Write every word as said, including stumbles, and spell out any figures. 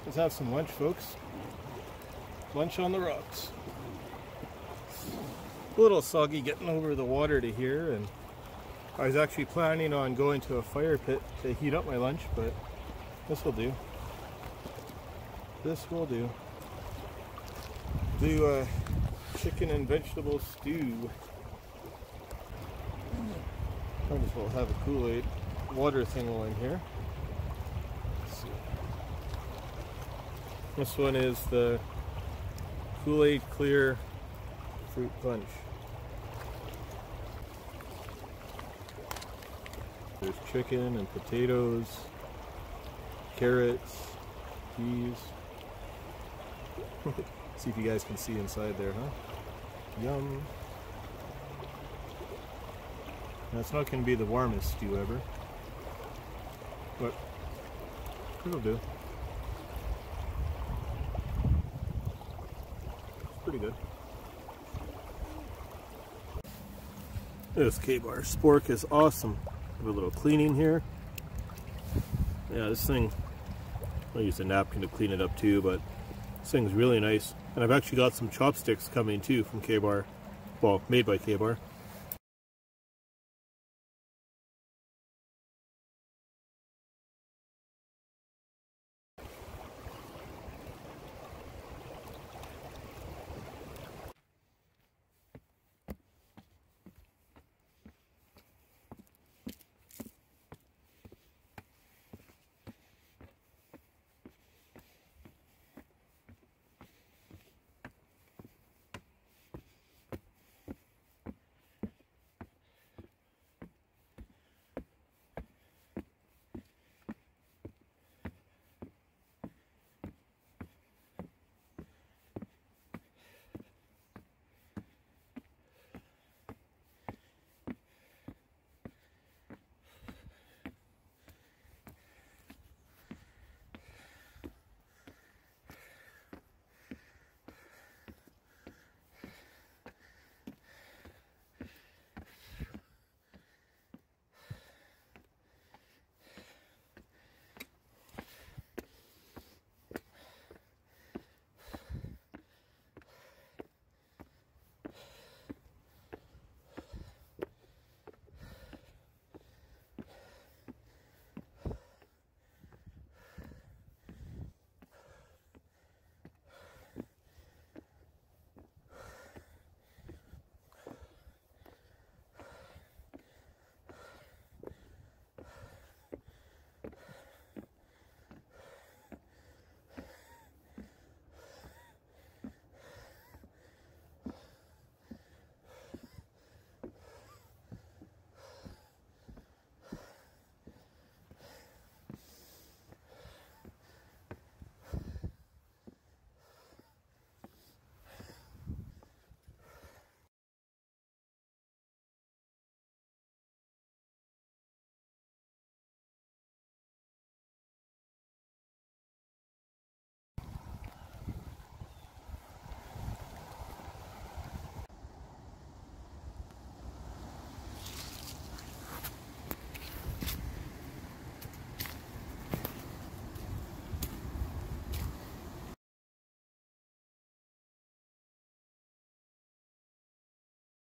Let's have some lunch, folks. Lunch on the rocks. A little soggy getting over the water to here, and I was actually planning on going to a fire pit to heat up my lunch, but this will do. This will do. Do a chicken and vegetable stew. Might as well have a Kool-Aid water thing while I'm here. Let's see. This one is the Kool-Aid Clear Fruit Punch. There's chicken and potatoes, carrots, peas. See if you guys can see inside there, huh? Yum. That's not going to be the warmest stew ever, but it'll do. It's pretty good. This K-bar spork is awesome. Have a little cleaning here. Yeah, this thing, I'll use a napkin to clean it up too, but this thing's really nice. And I've actually got some chopsticks coming too from K-bar. Well, made by K-bar.